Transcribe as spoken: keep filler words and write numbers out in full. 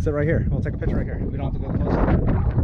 sit right here. We'll take a picture right here. We don't have to go closer.